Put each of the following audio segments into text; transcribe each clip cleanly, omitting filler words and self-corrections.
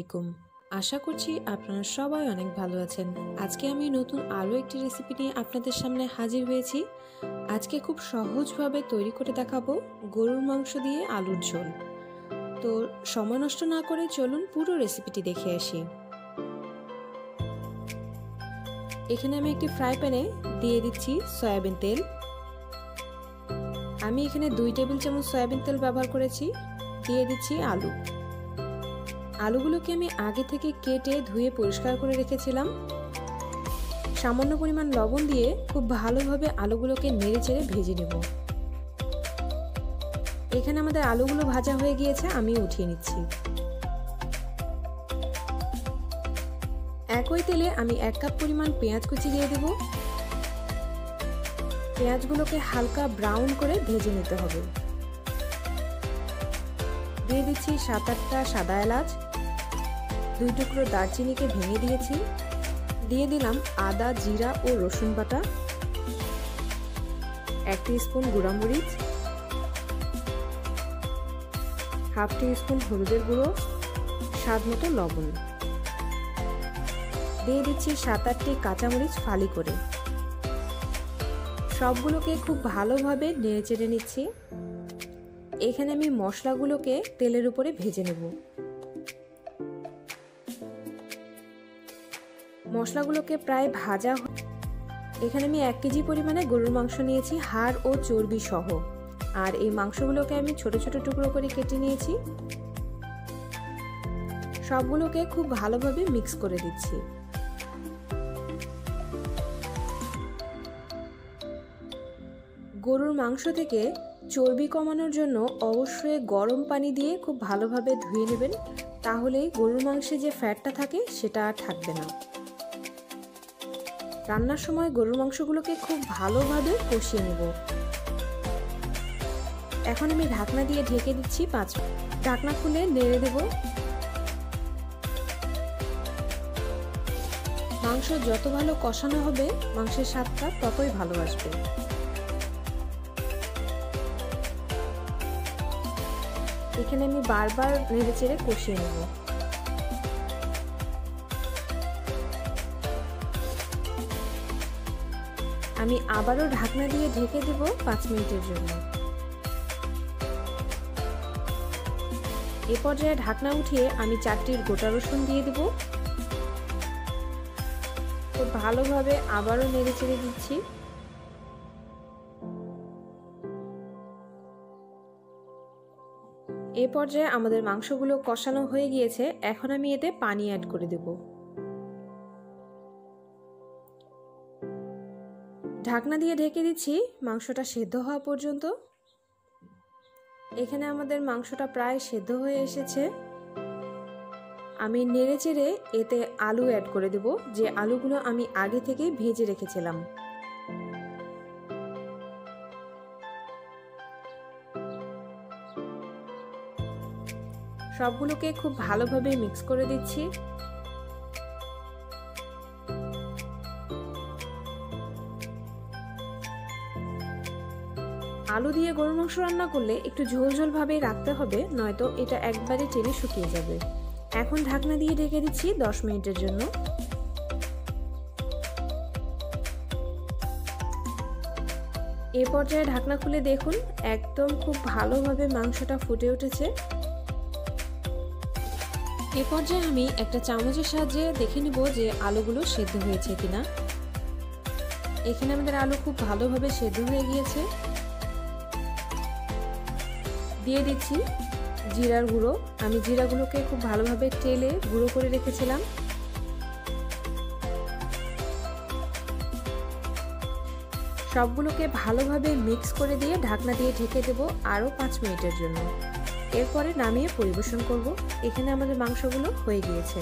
আলাইকুম। আশা করছি আপনারা সবাই অনেক ভালো আছেন। আজকে আমি নতুন আরও একটি রেসিপি নিয়ে আপনাদের সামনে হাজির হয়েছি। আজকে খুব সহজভাবে তৈরি করে দেখাবো গরুর মাংস দিয়ে আলুর ঝোল। তো সময় নষ্ট না করে চলুন পুরো রেসিপিটি দেখে আসি। এখানে আমি একটি ফ্রাই প্যানে দিয়ে দিচ্ছি সয়াবিন তেল। আমি এখানে 2 টেবিল চামচ সয়াবিন তেল ব্যবহার করেছি। দিয়ে দিচ্ছি আলু। আলুগুলোকে আমি আগে থেকে কেটে ধুয়ে পরিষ্কার করে রেখেছিলাম। সামান্য পরিমাণ লবণ দিয়ে খুব ভালোভাবে আলুগুলোকে নেড়েচেড়ে ভেজে নেব। এখানে আমাদের আলুগুলো ভাজা হয়ে গিয়েছে, আমি উঠিয়ে নিচ্ছি। একই তেলে আমি 1 কাপ পরিমাণ পেঁয়াজ কুচি দিয়ে দেব। পেঁয়াজগুলোকে হালকা ব্রাউন করে ভেজে নিতে হবে। দিয়ে দিচ্ছি 7-8টা সাদা এলাচ, 2 টুকরো দারচিনিকে ভেঙে দিয়েছি। দিয়ে দিলাম আদা, জিরা ও রসুন বাটা, 1 টিস্পুন গুঁড়ামরিচ, হাফ টিস্পুন হলুদের গুঁড়ো, স্বাদ মতো লবণ। দিয়ে দিচ্ছি 7-8টি কাঁচামরিচ ফালি করে। সবগুলোকে খুব ভালোভাবে নেড়েচেড়ে নিচ্ছি। এখানে আমি মশলাগুলোকে তেলের উপরে ভেজে নেব। মশলাগুলোকে প্রায় ভাজা। এখানে আমি 1 কেজি পরিমাণে গরুর মাংস নিয়েছি, হাড় ও চর্বি সহ। আর এই মাংসগুলোকে আমি ছোট ছোট টুকরো করে কেটে নিয়েছি। সবগুলোকে খুব ভালোভাবে মিক্স করে দিচ্ছি। গরুর মাংস থেকে চর্বি কমানোর জন্য অবশ্যই গরম পানি দিয়ে খুব ভালোভাবে ধুয়ে নেবেন, তাহলেই গরুর মাংসে যে ফ্যাটটা থাকে সেটা আর থাকবে না। রান্নার সময় গরুর মাংসগুলোকে খুব ভালোভাবে কষিয়ে নেব। এখন আমি ঢাকনা দিয়ে ঢেকে দিচ্ছি 5 মিনিট। ঢাকনা খুলে নেড়ে দেব। মাংস যত ভালো কষানো হবে মাংসের স্বাদটা ততই ভালো আসবে। এখানে আমি বারবার নেড়েচেড়ে কষিয়ে নেব। আমি আবারও ঢাকনা দিয়ে ঢেকে দেব 5 মিনিটের জন্য। এ পর্যায়ে ঢাকনা উঠিয়ে আমি 4টির গোটা রসুন দিয়ে দেব। খুব ভালোভাবে আবারও নেড়েচেড়ে দিচ্ছি। এ পর্যায়ে আমাদের মাংসগুলো কষানো হয়ে গিয়েছে। এখন আমি এতে পানি অ্যাড করে দেব। ঢাকনা দিয়ে ঢেকে দিচ্ছি মাংসটা সেদ্ধ হওয়া পর্যন্ত। এখানে আমাদের মাংসটা প্রায় সেদ্ধ হয়ে এসেছে। আমি নেড়েচেড়ে এতে আলু অ্যাড করে দেব, যে আলুগুলো আমি আগে থেকে ভেজে রেখেছিলাম। সবগুলোকে খুব ভালোভাবে মিক্স করে দিচ্ছি। আলু দিয়ে গরুর মাংস রান্না করলে একটু ঝোল ঝোল ভাবেই রাখতে হবে, নয়তো এটা একবারে টেনে শুকিয়ে যাবে। এখন ঢাকনা দিয়ে ঢেকে দিচ্ছি 10 মিনিটের জন্য। এ পর্যায়ে ঢাকনা খুলে দেখুন, একদম খুব ভালোভাবে মাংসটা ফুটে উঠেছে। এ পর্যায়ে আমি একটা চামচের সাহায্যে দেখে নিব যে আলুগুলো সেদ্ধ হয়েছে কিনা। এখানে আমাদের আলু খুব ভালোভাবে সেদ্ধ হয়ে গিয়েছে। দিয়ে দিচ্ছি জিরার গুঁড়ো। আমি জিরাগুলোকে খুব ভালোভাবে তেলে গুঁড়ো করে রেখেছিলাম। সবগুলোকে ভালোভাবে মিক্স করে দিয়ে ঢাকনা দিয়ে ঢেকে দেব আরও 5 মিনিটের জন্য। এরপরে নামিয়ে পরিবেশন করব। এখানে আমাদের মাংসগুলো হয়ে গিয়েছে।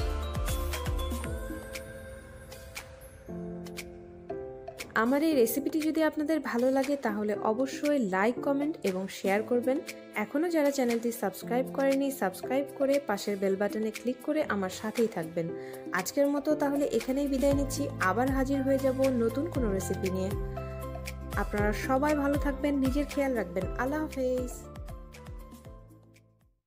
আমার এই রেসিপিটি যদি আপনাদের ভালো লাগে তাহলে অবশ্যই লাইক, কমেন্ট এবং শেয়ার করবেন। এখনও যারা চ্যানেলটি সাবস্ক্রাইব করেনি, সাবস্ক্রাইব করে পাশের বেল বাটনে ক্লিক করে আমার সাথেই থাকবেন। আজকের মতো তাহলে এখানেই বিদায় নিচ্ছি। আবার হাজির হয়ে যাব নতুন কোনো রেসিপি নিয়ে। আপনারা সবাই ভালো থাকবেন, নিজের খেয়াল রাখবেন। আল্লাহ হাফেজ।